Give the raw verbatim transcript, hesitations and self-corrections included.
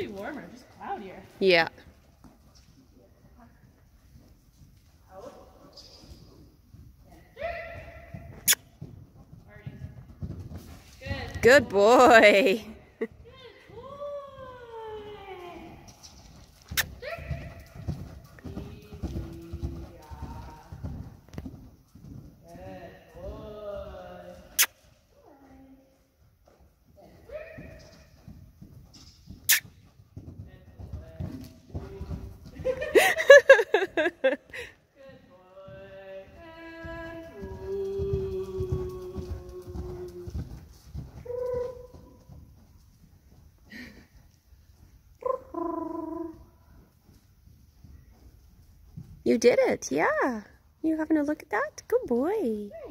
be warmer, just cloudier. Yeah. Good. Good boy. Good boy. You did it, yeah. You having a look at that? Good boy.